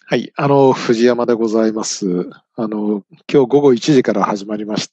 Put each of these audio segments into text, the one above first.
はい、藤山でございます。今日午後1時から始まりまして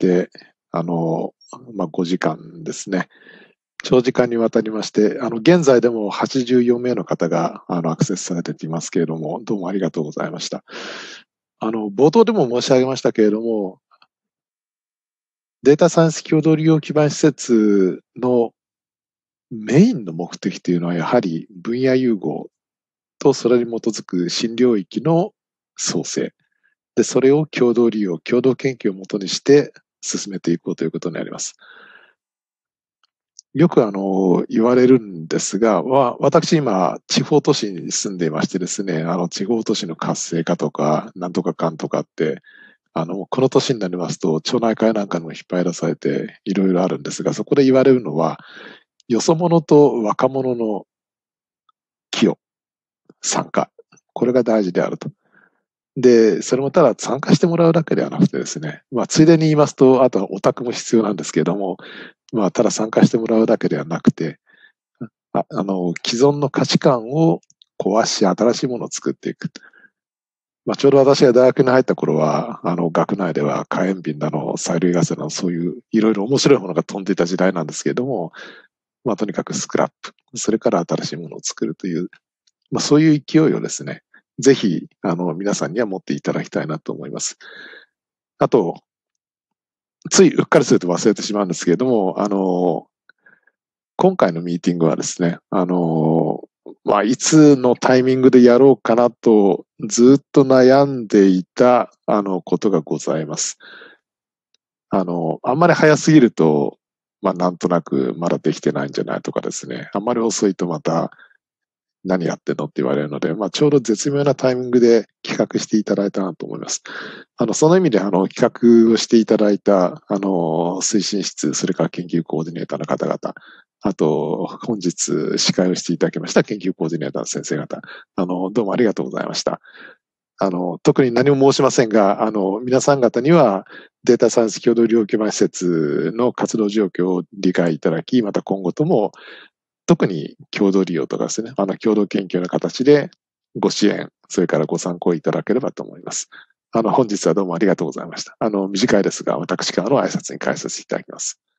、5時間ですね。長時間にわたりまして、現在でも84名の方が、アクセスされていますけれども、どうもありがとうございました。冒頭でも申し上げましたけれども、データサイエンス共同利用基盤施設のメインの目的というのは、やはり分野融合とそれに基づく新領域の創生。で、それを共同利用、共同研究をもとにして進めていこうということになります。よく言われるんですが、私今、地方都市に住んでいましてですね、地方都市の活性化とか、なんとかかんとかって、この年になりますと、町内会なんかにも引っ張り出されて、いろいろあるんですが、そこで言われるのは、よそ者と若者の寄与、参加、これが大事であると。で、それもただ参加してもらうだけではなくてですね、ついでに言いますと、あとはオタクも必要なんですけれども、ただ参加してもらうだけではなくて、既存の価値観を壊し、新しいものを作っていく。ちょうど私が大学に入った頃は、学内では火炎瓶だの、催涙ガスだの、そういういろいろ面白いものが飛んでいた時代なんですけれども、とにかくスクラップ、それから新しいものを作るという、そういう勢いをですね、ぜひ、皆さんには持っていただきたいなと思います。あと、ついうっかりすると忘れてしまうんですけれども、今回のミーティングはですね、いつのタイミングでやろうかなとずっと悩んでいた、ことがございます。あんまり早すぎると、なんとなくまだできてないんじゃないとかですね、あんまり遅いとまた何やってんのって言われるので、ちょうど絶妙なタイミングで企画していただいたなと思います。その意味で、企画をしていただいた、推進室、それから研究コーディネーターの方々、あと、本日司会をしていただきました研究コーディネーターの先生方、どうもありがとうございました。特に何も申しませんが、皆さん方にはデータサイエンス共同利用基盤施設の活動状況を理解いただき、また今後とも特に共同利用とかですね、共同研究の形でご支援、それからご参考いただければと思います。本日はどうもありがとうございました。短いですが、私からの挨拶に返させていただきます。